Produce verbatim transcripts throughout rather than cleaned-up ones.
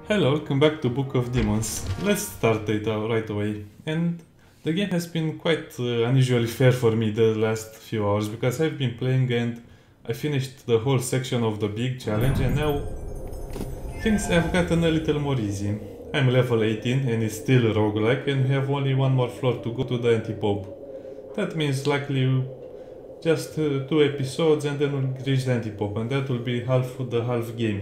Hello, welcome back to Book of Demons. Let's start it out right away. And the game has been quite uh, unusually fair for me the last few hours because I've been playing and I finished the whole section of the big challenge and now things have gotten a little more easy. I'm level eighteen and it's still a roguelike and we have only one more floor to go to the Antipope. That means likely just uh, two episodes and then we'll reach the Antipope and that will be half the half game.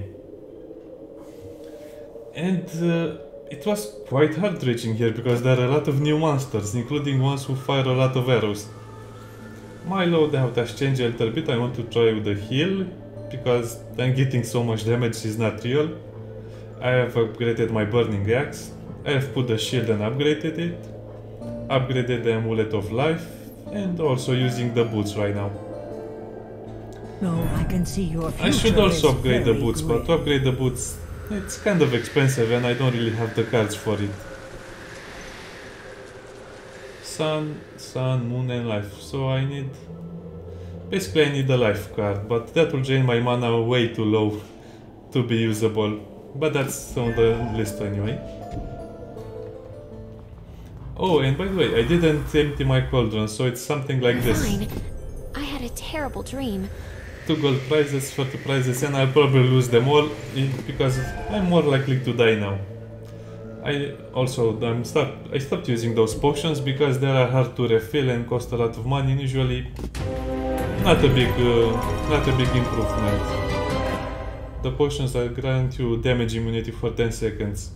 And uh, it was quite hard reaching here because there are a lot of new monsters, including ones who fire a lot of arrows. My loadout has changed a little bit. I want to try with the heal because I'm getting so much damage is not real. I have upgraded my burning axe. I have put the shield and upgraded it. Upgraded the amulet of life and also using the boots right now. No, I can see your I should also future is upgrade the very boots, but great. to upgrade the boots it's kind of expensive and I don't really have the cards for it. Sun, sun, moon and life. So I need... Basically I need a life card, but that will drain my mana way too low to be usable. But that's on the list anyway. Oh, and by the way, I didn't empty my cauldron, so it's something like this. Fine. I had a terrible dream. Two gold prizes, forty prizes, and I'll probably lose them all because I'm more likely to die now. I also I'm stop, I stopped using those potions because they are hard to refill and cost a lot of money. And usually, not a big, uh, not a big improvement. The potions that grant you damage immunity for ten seconds.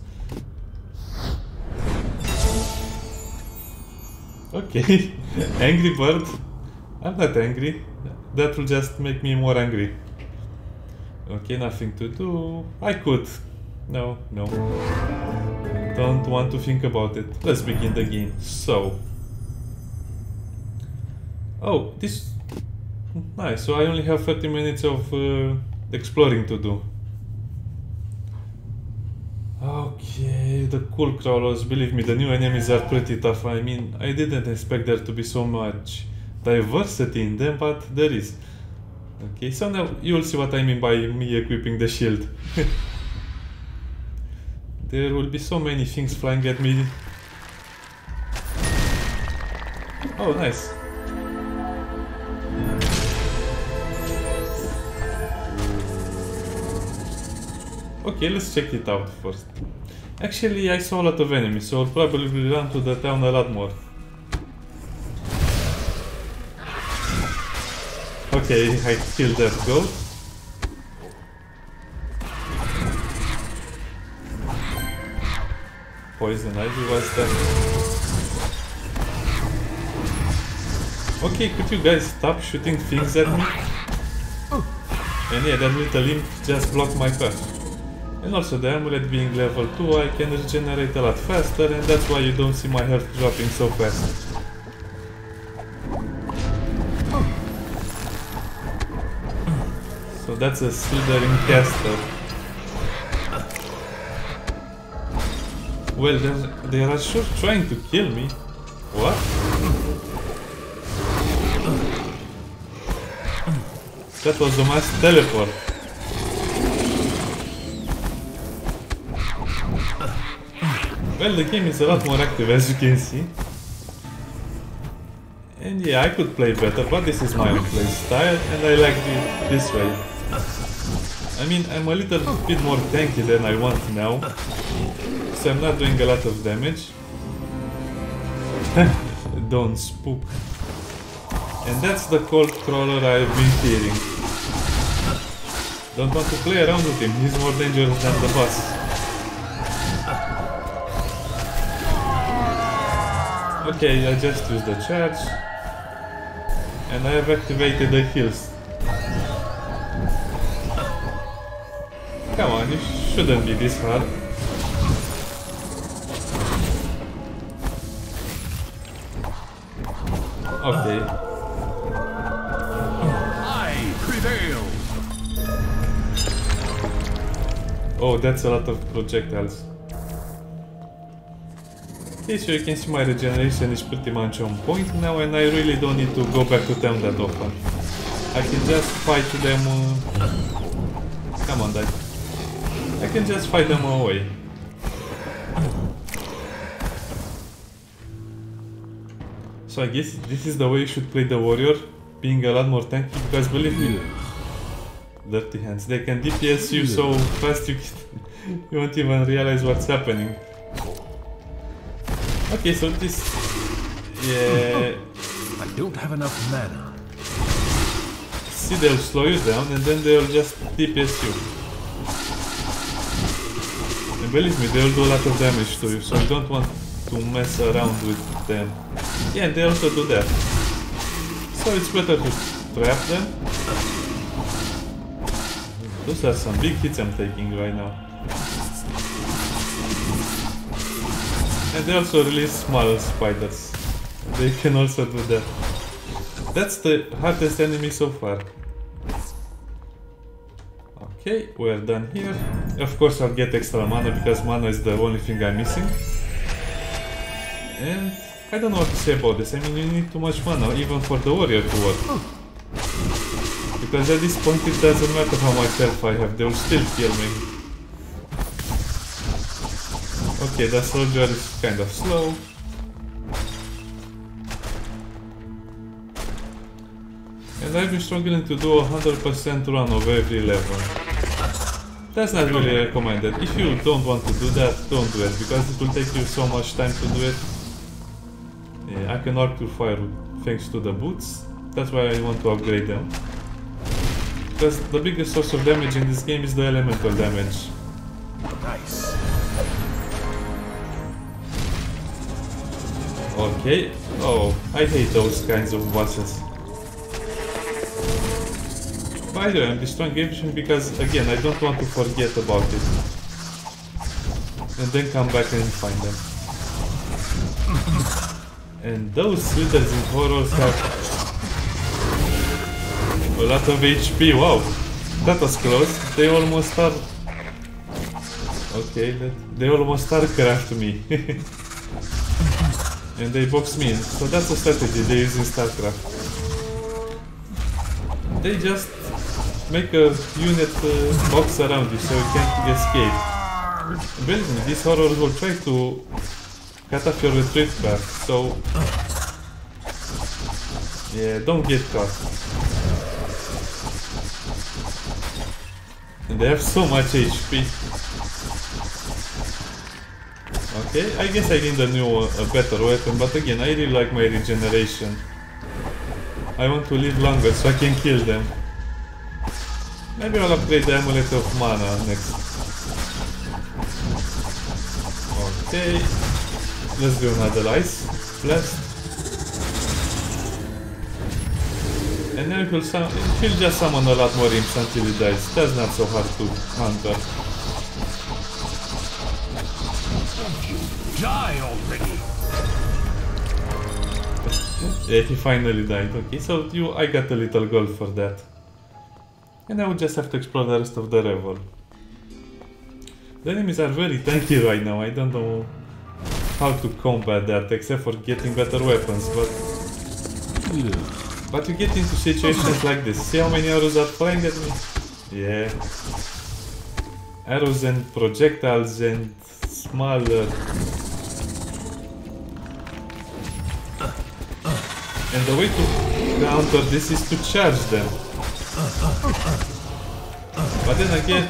Okay, angry bird. I'm not angry. That will just make me more angry. Okay, nothing to do. I could. No, no. Don't want to think about it. Let's begin the game. So. Oh, this... Nice, so I only have thirty minutes of uh, exploring to do. Okay, the cool crawlers. Believe me, the new enemies are pretty tough. I mean, I didn't expect there to be so much diversity in them, but there is. Okay, so now you will see what I mean by me equipping the shield. There will be so many things flying at me. Oh, nice. Okay, let's check it out first. Actually, I saw a lot of enemies, so I'll probably run to the town a lot more. Okay, I killed that goat. Poison ivy was that. Okay, could you guys stop shooting things at me? And yeah, that little imp just blocked my path. And also the amulet being level two, I can regenerate a lot faster and that's why you don't see my health dropping so fast. So that's a slithering caster. Well, they are sure trying to kill me. What? That was a mass teleport. Well, the game is a lot more active as you can see. And yeah, I could play better, but this is my own play style and I like it this way. I mean, I'm a little bit more tanky than I want now, so I'm not doing a lot of damage. Don't spook. And that's the cold crawler I've been fearing. Don't want to play around with him, he's more dangerous than the boss. Okay, I just used the charge. And I have activated the heals. Come on, it shouldn't be this hard. Okay. I prevail. Oh, that's a lot of projectiles. Okay, so you can see my regeneration is pretty much on point now and I really don't need to go back to town that often. I can just fight them... Uh... Come on, die. I can just fight them away. So I guess this is the way you should play the warrior, being a lot more tanky, because believe me, dirty hands, they can D P S you so fast you, you won't even realize what's happening. Okay, so this... yeah... I don't have enough mana. See, they'll slow you down and then they'll just D P S you. And believe me, they'll do a lot of damage to you, so you don't want to mess around with them. Yeah, and they also do that. So it's better to trap them. Those are some big hits I'm taking right now. And they also release small spiders. They can also do that. That's the hardest enemy so far. Okay, we're done here. Of course I'll get extra mana because mana is the only thing I'm missing. And I don't know what to say about this. I mean, you need too much mana even for the warrior to work. Because at this point it doesn't matter how much health I have, they will still kill me. Okay, the soldier is kind of slow. And I've been struggling to do a one hundred percent run of every level. That's not really recommended. If you don't want to do that, don't do it, because it will take you so much time to do it. Yeah, I can arc through fire thanks to the boots. That's why I want to upgrade them. Because the biggest source of damage in this game is the elemental damage. Nice. Okay. Oh, I hate those kinds of bosses. By the way, I'm destroying everything because, again, I don't want to forget about it. And then come back and find them. And those withers in horrors have a lot of H P. Wow, that was close. They almost are... Okay, they almost StarCraft me. And they box me in. So that's a strategy they use in StarCraft. They just make a unit uh, box around you so you can't escape. Believe me, these horrors will try to cut off your retreat path, so... yeah, don't get caught. And they have so much H P. Okay, I guess I need a new, uh, a better weapon, but again, I really like my regeneration. I want to live longer so I can kill them. Maybe I'll upgrade the Amulet of Mana next. Okay, let's do another Ice Blast. And then he'll, he'll just summon a lot more imps until he dies. That's not so hard to counter. Die already! Yeah, he finally died. Okay, so you, I got a little gold for that. And I would just have to explore the rest of the level. The enemies are very tanky right now. I don't know how to combat that except for getting better weapons, but... But you get into situations like this. See how many arrows are flying at me? Yeah. Arrows and projectiles and smaller... And the way to counter this is to charge them. But then again,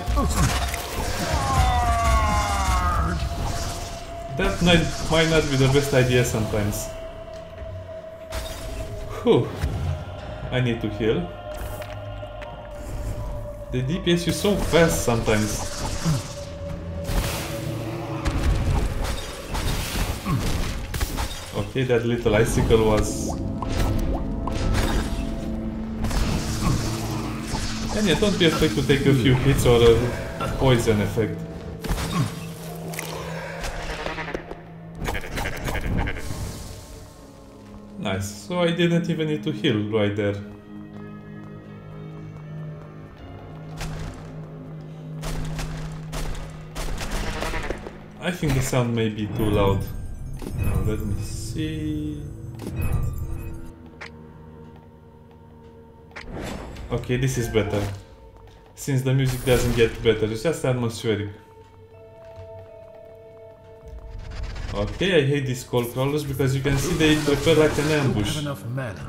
that might, might not be the best idea sometimes. Whew. I need to heal. They D P S you so fast sometimes. Okay, that little icicle was... And yeah, don't be afraid to take a few hits or a poison effect. Nice, so I didn't even need to heal right there. I think the sound may be too loud. Now let me see... Okay, this is better. Since the music doesn't get better, it's just atmospheric. Okay, I hate these cold crawlers because you can see they prepare like an I don't ambush. have enough mana.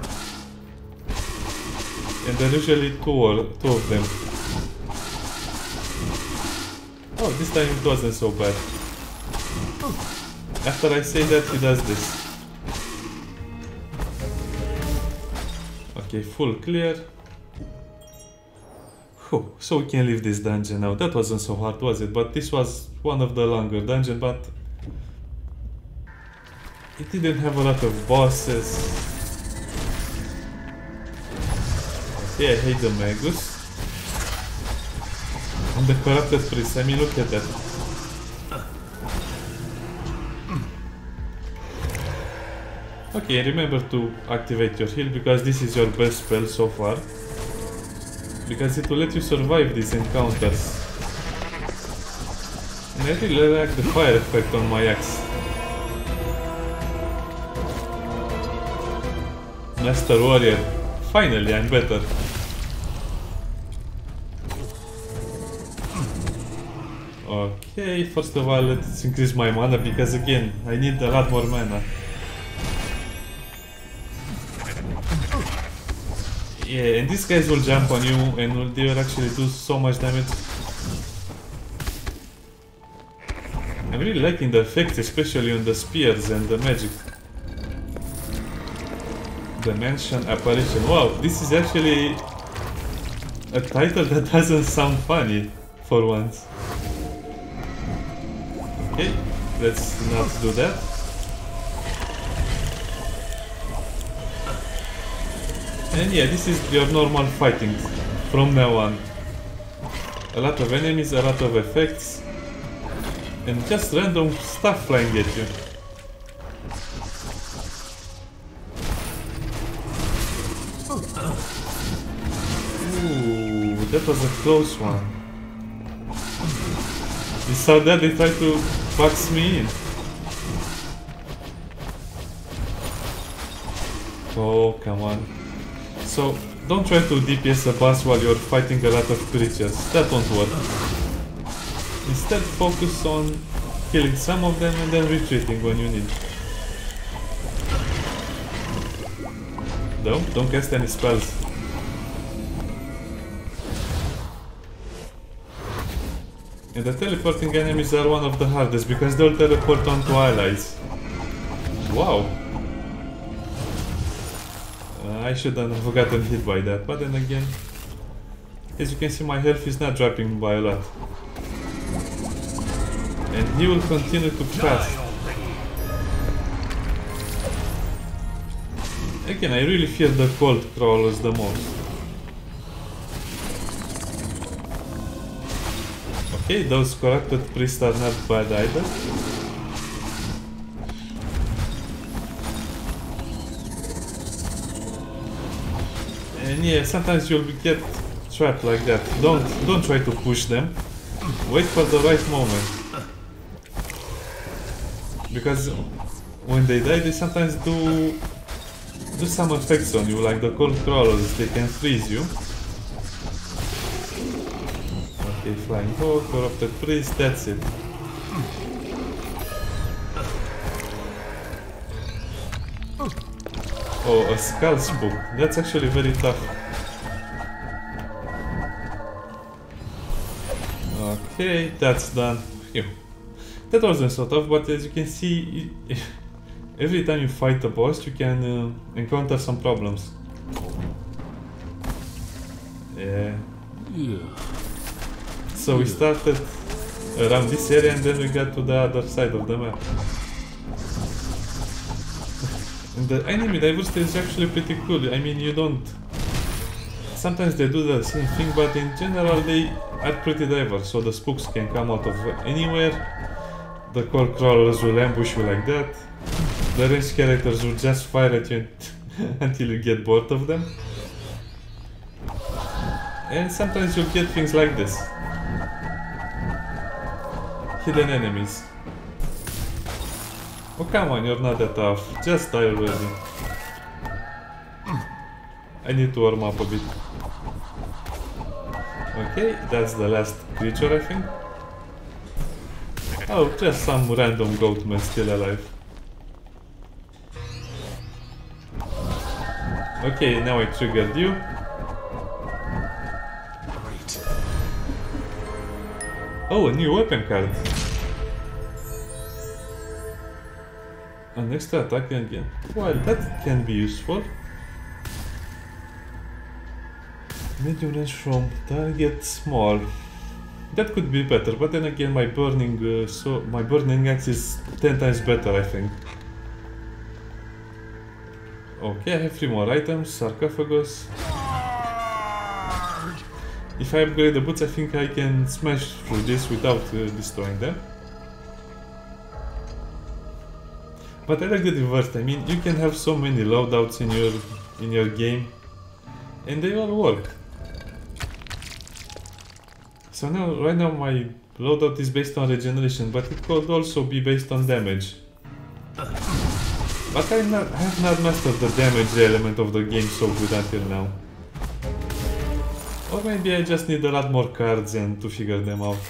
And there are usually two, or, two of them. Oh, this time it wasn't so bad. After I say that, he does this. Okay, full clear. Whew, so we can leave this dungeon now. That wasn't so hard, was it? But this was one of the longer dungeons, but it didn't have a lot of bosses. Okay, I hate the Magus. And the corrupted priest, I mean, look at that. Okay, remember to activate your heal because this is your best spell so far. Because it will let you survive these encounters. And I really like the fire effect on my axe. Master Warrior, finally I'm better. Okay, first of all let's increase my mana because again I need a lot more mana. Yeah, and these guys will jump on you and will, they will actually do so much damage. I'm really liking the effects, especially on the spears and the magic. Dimension Apparition. Wow, this is actually a title that doesn't sound funny for once. Okay, let's not do that. And yeah, this is your normal fighting from now on. A lot of enemies, a lot of effects, and just random stuff flying at you. Ooh, that was a close one. You saw that? They tried to box me in. Oh, come on. So, don't try to D P S a boss while you're fighting a lot of creatures. That won't work. Instead, focus on killing some of them and then retreating when you need. Don't, don't cast any spells. And the teleporting enemies are one of the hardest because they'll teleport onto allies. Wow. Uh, I shouldn't have gotten hit by that, but then again, as you can see, my health is not dropping by a lot. And he will continue to pass. Again, I really fear the cold crawlers the most. Okay, those corrupted priests are not bad either. And yeah, sometimes you'll get trapped like that. Don't don't try to push them. Wait for the right moment. Because when they die, they sometimes do do some effects on you, like the cold crawlers. They can freeze you. Okay, flying hawk, corrupted priest, that's it. Oh, a skull spook. That's actually very tough. Okay, that's done. Phew. That wasn't so tough, but as you can see, every time you fight a boss, you can uh, encounter some problems. Yeah. Yeah. So we started around this area and then we got to the other side of the map. And the enemy diversity is actually pretty cool. I mean, you don't... Sometimes they do the same thing, but in general they are pretty diverse. So the spooks can come out of anywhere. The cold crawlers will ambush you like that. The ranged characters will just fire at you until you get bored of them. And sometimes you'll get things like this. Hidden enemies. Oh come on, you're not that tough. Just die already. I need to warm up a bit. Okay, that's the last creature, I think. Oh, just some random goat man still alive. Okay, now I triggered you. Great. Oh, a new weapon card. An extra attack again. Well, that can be useful. Medium range from target small. That could be better, but then again, my burning uh, so my burning axe is ten times better, I think. Okay, I have three more items. Sarcophagus. If I upgrade the boots, I think I can smash through this without uh, destroying them. But I like the reverse. I mean, you can have so many loadouts in your in your game, and they all work. So now, right now, my loadout is based on regeneration, but it could also be based on damage. But I, not, I have not mastered the damage element of the game so good until now. Or maybe I just need a lot more cards and to figure them out.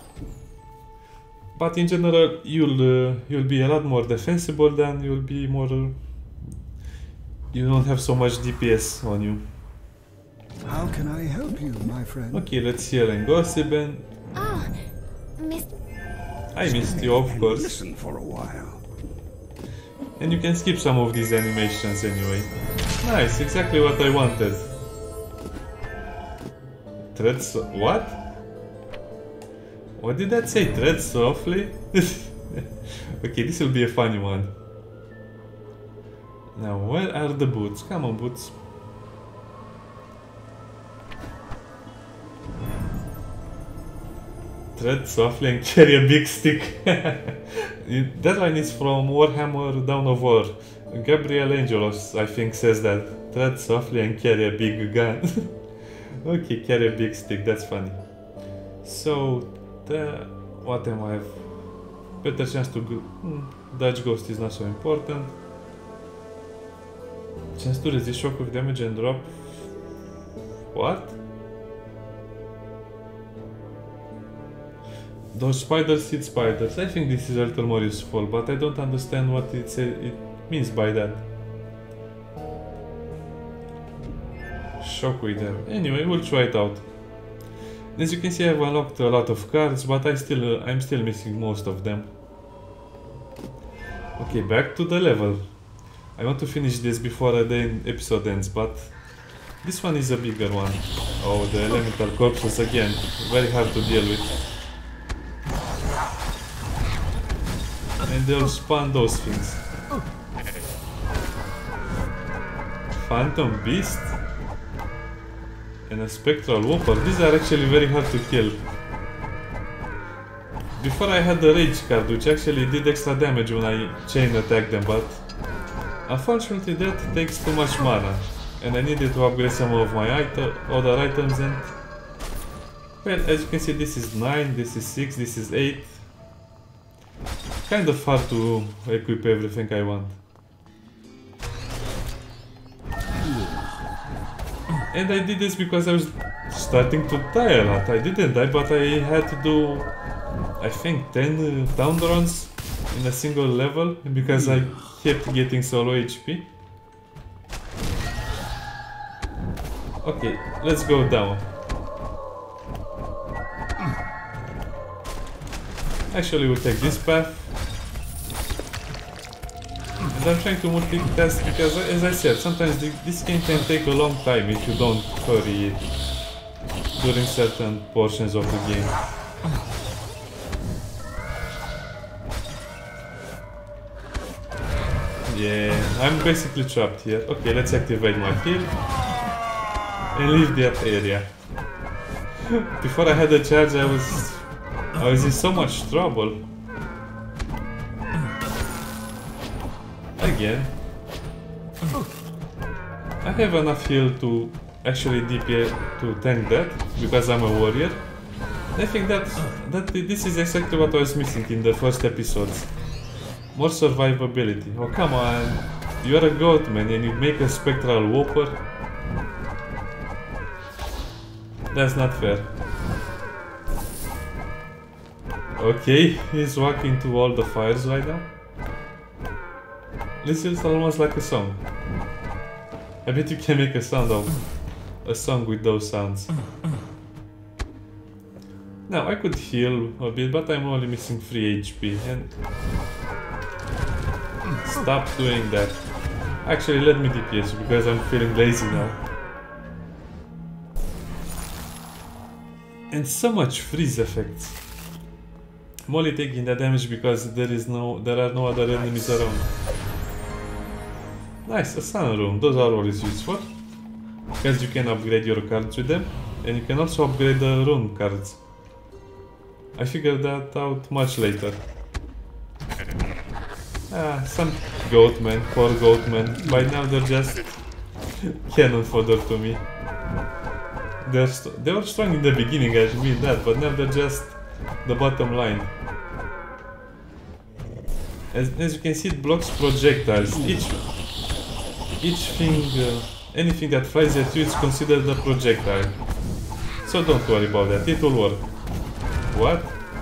But in general, you'll uh, you'll be a lot more defensible than you'll be more. Uh, you don't have so much D P S on you. How can I help you, my friend? Okay, let's heal and gossip and Ah, Miss. I missed you, of And course. listen for a while. And you can skip some of these animations anyway. Nice, exactly what I wanted. Tread so- what? What did that say? Tread softly? Okay, this will be a funny one. Now, where are the boots? Come on, boots. Tread softly and carry a big stick. That line is from Warhammer Dawn of War. Gabriel Angelos, I think, says that. Tread softly and carry a big gun. Okay, carry a big stick, that's funny. So, the, what am I have? Better chance to go. Hmm, Dodge Ghost is not so important. Chance to resist shock of damage and drop. What? Those spiders hit spiders. I think this is a little more useful, but I don't understand what it, say, it means by that. Shockwave damage. Anyway, we'll try it out. As you can see, I've unlocked a lot of cards, but I still, uh, I'm still missing most of them. Okay, back to the level. I want to finish this before the episode ends, but this one is a bigger one. Oh, the elemental corpses again. Very hard to deal with. And they'll spawn those things. Phantom Beast and a Spectral Whopper. These are actually very hard to kill. Before I had the Rage card, which actually did extra damage when I chain attacked them, but unfortunately that takes too much mana, and I needed to upgrade some of my item, other items, and well, as you can see, this is nine, this is six, this is eight. Kind of hard to equip everything I want. And I did this because I was starting to die a lot. I didn't die, but I had to do, I think, ten uh, down runs in a single level because I kept getting so low H P. Okay, let's go down. Actually, we'll take this path. And I'm trying to multitask because, as I said, sometimes this game can take a long time if you don't hurry it during certain portions of the game. Yeah, I'm basically trapped here. Okay, let's activate my heal and leave that area. Before I had a charge, I was I was in so much trouble. Again. I have enough heal to actually D P to tank that because I'm a warrior. I think that that this is exactly what I was missing in the first episodes. More survivability. Oh come on, you're a goat man and you make a Spectral Whopper? That's not fair. Okay, he's walking to all the fires right now. This is almost like a song. I bet you can make a sound of a song with those sounds. Now I could heal a bit, but I'm only missing three H P and stop doing that. Actually, let me D P S because I'm feeling lazy now. And so much freeze effects. I'm only taking that damage because there is no, there are no other enemies around. Nice, a sun room. Those are always useful because you can upgrade your cards with them, and you can also upgrade the rune cards. I figured that out much later. Ah, some goat men, poor goat men. By now they're just cannon fodder to me. They're they were strong in the beginning, I mean that, but now they're just the bottom line. As, as you can see, it blocks projectiles. Each each thing, uh, anything that flies at you is considered a projectile. So don't worry about that, it will work. What?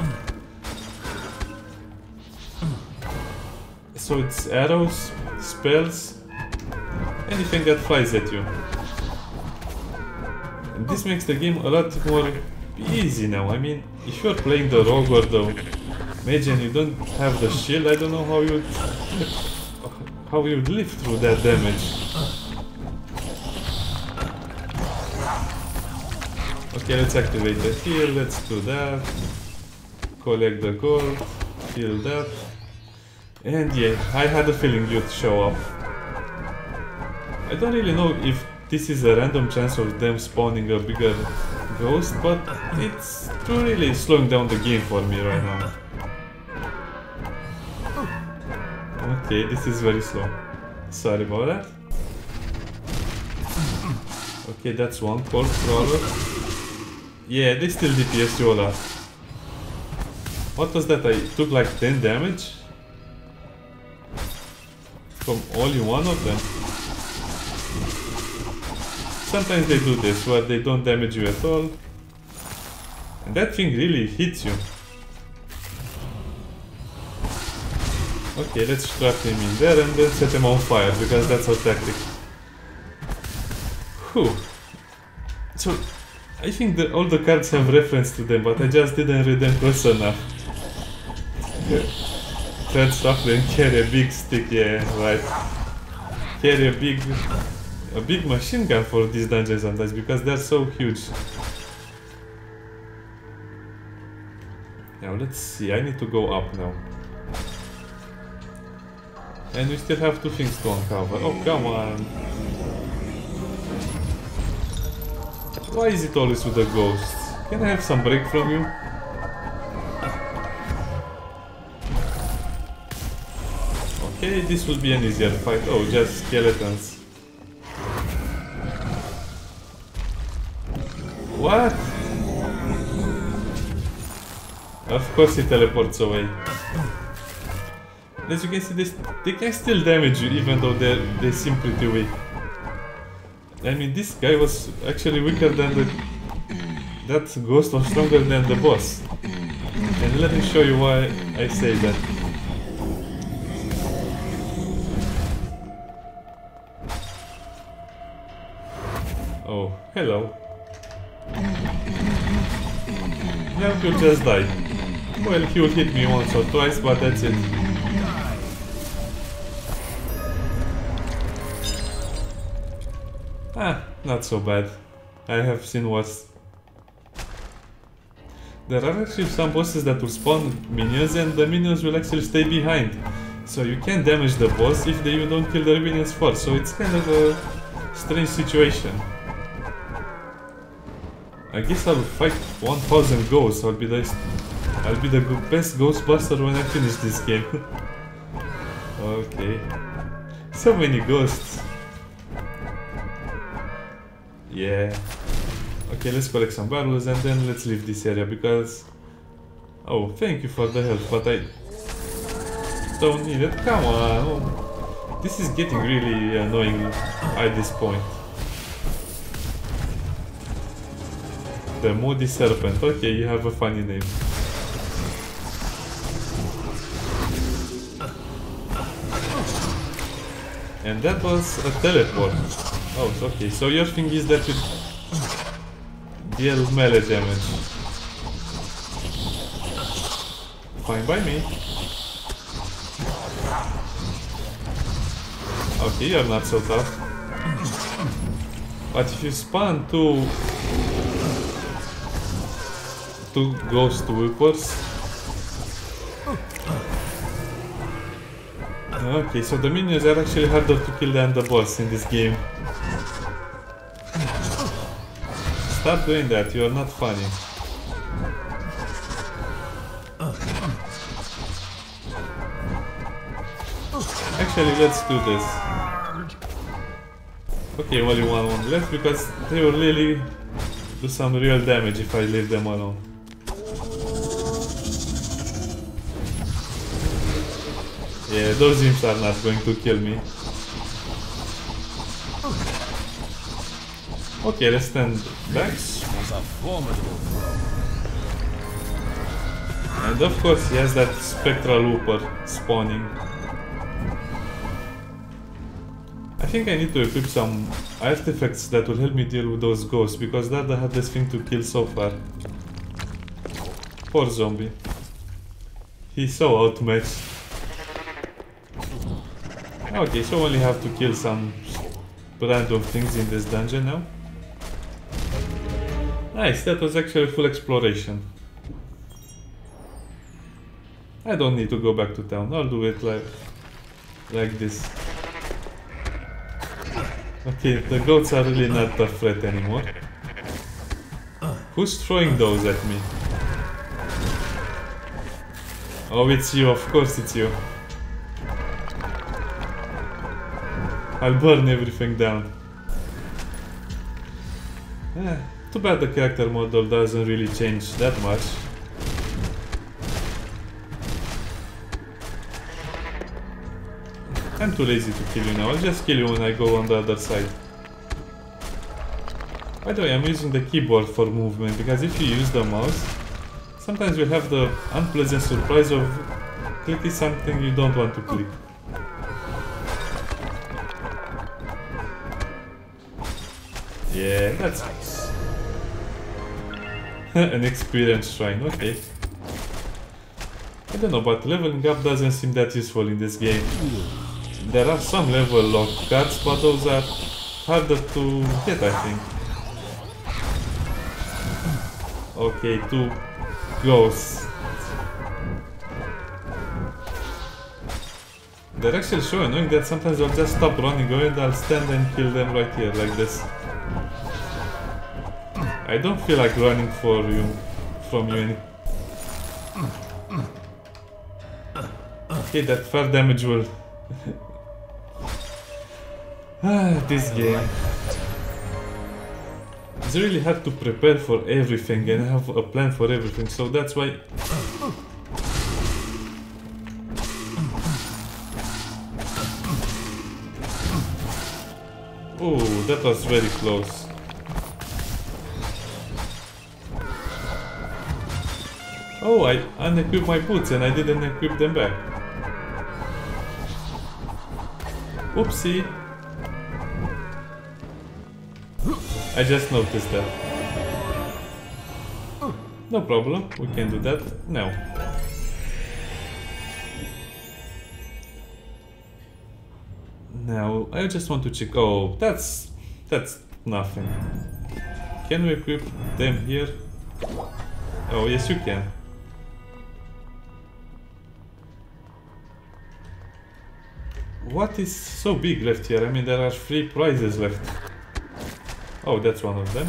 So it's arrows, spells, anything that flies at you. And this makes the game a lot more easy now. I mean, if you're playing the rogue or the mage and you don't have the shield, I don't know how you'd how you'd live through that damage. Okay, let's activate the heal, let's do that. Collect the gold, heal that. And yeah, I had a feeling you'd show up. I don't really know if this is a random chance of them spawning a bigger ghost, but it's really slowing down the game for me right now. Okay, this is very slow. Sorry about that. Okay, that's one cold crawler. Yeah, they still D P S you a lot. What was that? I took like ten damage? From only one of them? Sometimes they do this, where they don't damage you at all. And that thing really hits you. Okay, let's trap him in there and then set him on fire, because that's our tactic. Whew. So, I think that all the cards have reference to them, but I just didn't read them close enough. Thread softly and carry a big stick, yeah, right. Carry a big, a big machine gun for these dungeons sometimes, because they're so huge. Now let's see, I need to go up now. And we still have two things to uncover. Oh, come on. Why is it always with the ghosts? Can I have some break from you? Okay, this will be an easier fight. Oh, just skeletons. What? Of course he teleports away. As you can see, this, they can still damage you even though they they seem pretty weak. I mean, this guy was actually weaker than the... That ghost was stronger than the boss. And let me show you why I say that. Oh, hello. Now he'll just die. Well, he will hit me once or twice, but that's it. Ah, not so bad. I have seen worse. There are actually some bosses that will spawn minions and the minions will actually stay behind. So you can damage the boss if they, you don't kill the minions first, so it's kind of a strange situation. I guess I'll fight one thousand ghosts. I'll be the I'll be the best Ghostbuster when I finish this game. Okay. So many ghosts. Yeah. Okay, let's collect some barrels and then let's leave this area because... Oh, thank you for the help, but I don't need it. Come on. This is getting really annoying at this point. The Moody Serpent. Okay, you have a funny name. And that was a teleport. Oh, okay, so your thing is that you deal melee damage. Fine by me. Okay, you're not so tough. But if you spawn two two ghost whippers. Okay, so the minions are actually harder to kill than the boss in this game. Stop doing that, you are not funny. Actually, let's do this. Okay, only one one left because they will really do some real damage if I leave them alone. Yeah, those imps are not going to kill me. Okay, let's stand back. Was a formidable throw. And of course he has that spectral looper spawning. I think I need to equip some artifacts that will help me deal with those ghosts, because that's the hardest thing to kill so far. Poor zombie. He's so outmatched. Okay, so I only have to kill some random things in this dungeon now. Nice, that was actually full exploration. I don't need to go back to town, I'll do it like, like this. Okay, the goats are really not a threat anymore. Who's throwing those at me? Oh, it's you, of course it's you. I'll burn everything down. Eh, too bad the character model doesn't really change that much. I'm too lazy to kill you now, I'll just kill you when I go on the other side. By the way, I'm using the keyboard for movement, because if you use the mouse, sometimes you have the unpleasant surprise of clicking something you don't want to click. Yeah, that's nice. An experience shrine, okay. I don't know, but leveling up doesn't seem that useful in this game. There are some level lock cards, but those are harder to get, I think. Okay, two ghosts. They're actually so annoying that sometimes I'll just stop running away and I'll stand and kill them right here, like this. I don't feel like running for you, from you any. Okay, that fire damage will... Ah, this game. It's really hard to prepare for everything and have a plan for everything, so that's why... Oh, that was very close. Oh, I unequipped my boots and I didn't equip them back. Oopsie. I just noticed that. No problem, we can do that now. Now, I just want to check. Oh, that's... that's nothing. Can we equip them here? Oh, yes you can. What is so big left here? I mean, there are three prizes left. Oh, that's one of them.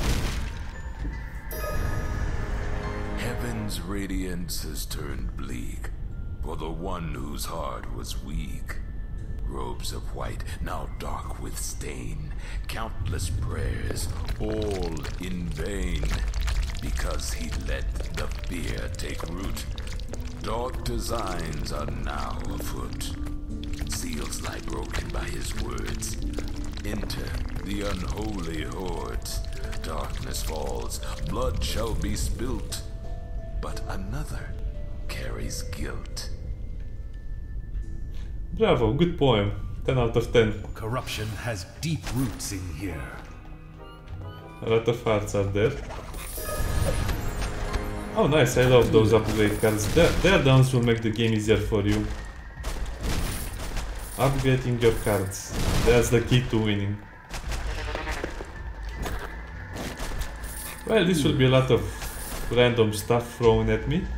Heaven's radiance has turned bleak for the one whose heart was weak. Robes of white, now dark with stain. Countless prayers, all in vain. Because he let the fear take root. Dark designs are now afoot. Seals lie broken by his words. Enter the unholy hordes. Darkness falls, blood shall be spilt. But another carries guilt. Bravo, good poem. ten out of ten. Corruption has deep roots in here. A lot of hearts are there. Oh nice, I love those upgrade cards. Their, their downs will make the game easier for you. Upgrading your cards. That's the key to winning. Well, this will be a lot of random stuff thrown at me.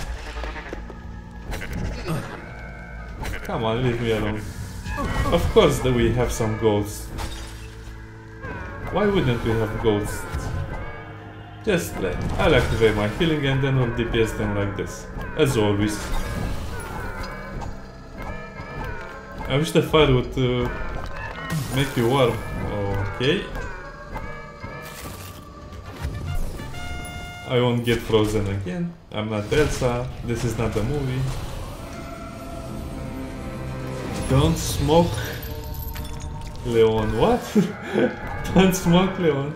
Come on, leave me alone. Of course that we have some golds. Why wouldn't we have golds? Just let, I'll activate my healing and then we'll D P S them like this. As always. I wish the fire would uh, make you warm. Okay. I won't get frozen again. I'm not Elsa. This is not a movie. Don't smoke, Leon. What? Don't smoke, Leon.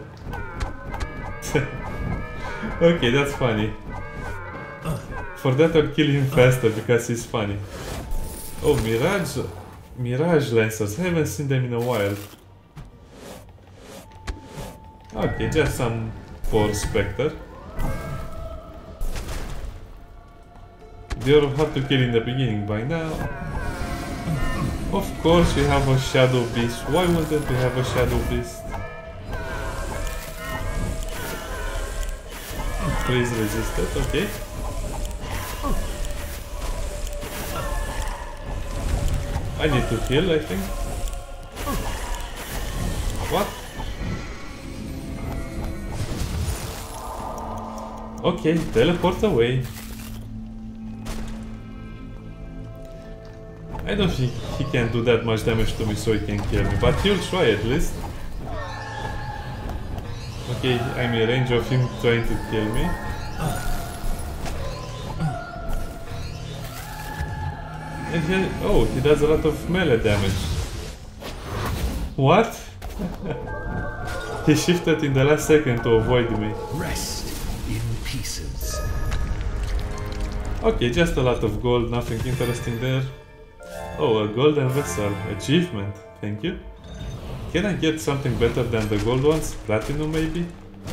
Okay, that's funny. For that I'll kill him faster because he's funny. Oh, Mirage... Mirage Lancers. I haven't seen them in a while. Okay, just some poor Spectre. They're hard to kill in the beginning by now. Of course we have a Shadow Beast. Why wouldn't we have a Shadow Beast? Please resist it, okay. I need to heal, I think. What? Okay, teleport away. I don't think he can do that much damage to me so he can kill me, but he'll try at least. Okay, I'm in range of him trying to kill me. And he, oh, he does a lot of melee damage. What? He shifted in the last second to avoid me. Rest in pieces. Okay, just a lot of gold, nothing interesting there. Oh, a golden vessel. Achievement. Thank you. Can I get something better than the gold ones? Platinum maybe?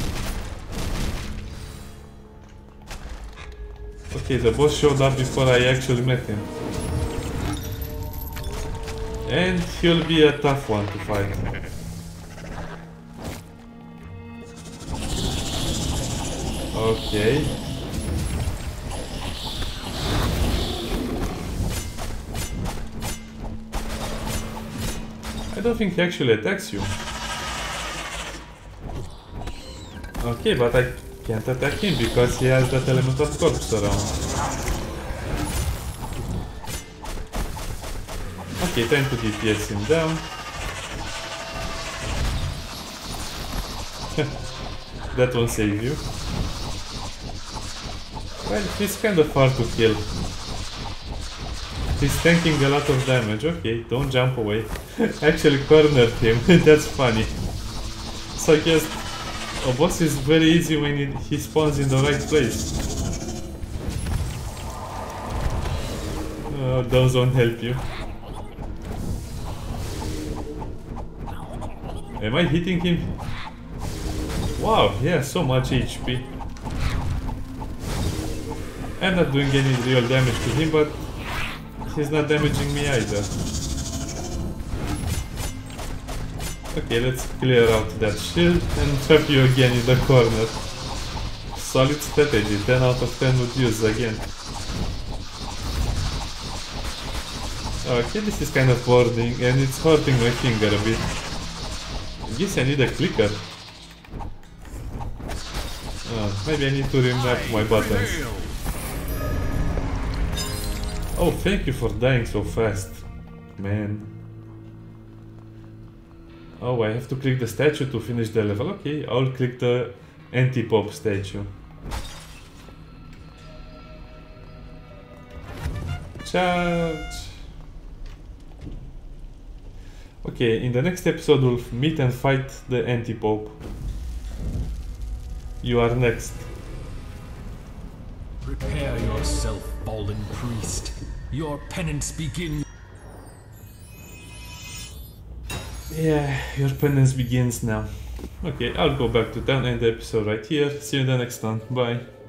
Okay, the boss showed up before I actually met him. And he'll be a tough one to fight. Okay. I don't think he actually attacks you. Okay, but I can't attack him because he has that element of corpse around. Okay, time to D P S him down. That won't save you. Well, he's kind of hard to kill. He's tanking a lot of damage. Okay, don't jump away. Actually cornered him. That's funny. So I guess a boss is very easy when it, he spawns in the right place. Oh, those won't help you. Am I hitting him? Wow, he has so much H P. I'm not doing any real damage to him, but he's not damaging me either. Okay, let's clear out that shield and trap you again in the corner. Solid strategy, ten out of ten would use again. Okay, this is kind of boring and it's hurting my finger a bit. I guess I need a clicker. Oh, maybe I need to remap my buttons. Oh, thank you for dying so fast, man. Oh, I have to click the statue to finish the level. Okay, I'll click the anti-pop statue. Charge! Okay, in the next episode we'll meet and fight the anti-pope. You are next. Prepare yourself, fallen priest. Your penance begins. Yeah, your penance begins now. Okay, I'll go back to town and end the episode right here. See you in the next one. Bye.